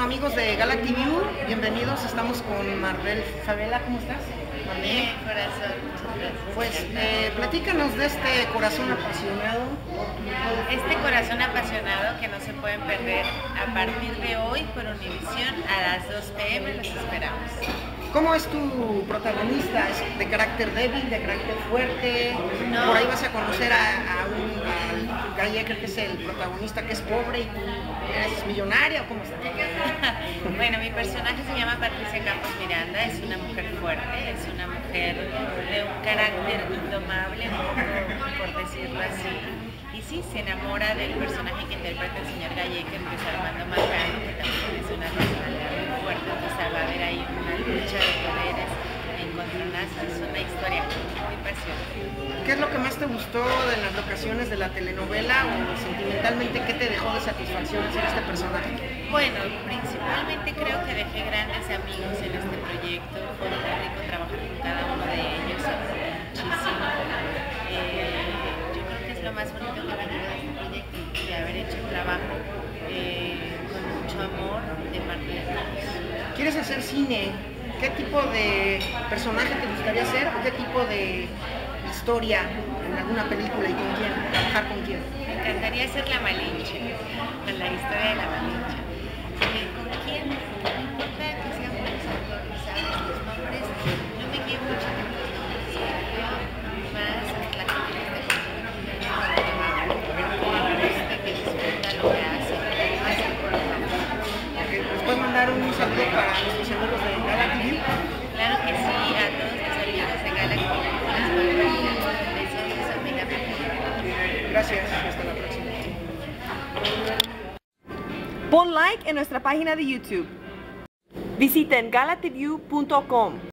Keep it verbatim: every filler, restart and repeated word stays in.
Bueno, amigos de Galactic View, bienvenidos. Estamos con Maribel Favela. ¿Cómo estás? Bien, corazón, muchas gracias. Pues eh, platícanos de este corazón apasionado. Este corazón apasionado que no se pueden perder a partir de hoy por Univisión a las dos pe eme, los esperamos. ¿Cómo es tu protagonista? ¿Es de carácter débil, de carácter fuerte? No. Por ahí vas a conocer a, a un a Gallecker, que es el protagonista, que es pobre, y tú eres millonaria, ¿o cómo está? Bueno, mi personaje se llama Patricia Campos Miranda, es una mujer fuerte, es una mujer de un carácter indomable, un poco, por decirlo así. Y sí, se enamora del personaje que interpreta el señor Gallecker, que es Armando Marcano, que también es una personalidad muy fuerte. Entonces va a haber ahí una lucha de poderes, encontronazos, es una historia muy apasionante. ¿Qué es lo que más te gustó de las locaciones de la telenovela, o sentimentalmente qué te dejó de satisfacción hacer este personaje? Bueno, principalmente creo que dejé grandes amigos en este proyecto, fue muy rico trabajar con cada uno de ellos, aprendí muchísimo. Eh, yo creo que es lo más bonito que me ayudó este proyecto, y haber hecho un trabajo eh, con mucho amor de parte de todos. ¿Quieres hacer cine? ¿Qué tipo de personaje te gustaría hacer, o qué tipo de historia en alguna película, y con quién? ¿Trabajar con quién? Me encantaría ser la Malinche, con la historia de la Malinche. Eh, ¿Con quién? No importa que sean buenos actores, ¿sabes? Los nombres, no me guío mucho por los nombres, creo más que la gente que esté conmigo, que me guste, que disfruta lo que hace, más que por el nombre. ¿Nos puedes mandar un saludo para nuestros amigos de Galactic View? Claro que sí, a todos los amigos de Galactic View, las palabras, besos de Sofía Pérez. Gracias, hasta la próxima. Pon like en nuestra página de YouTube. Visiten galactic view punto com.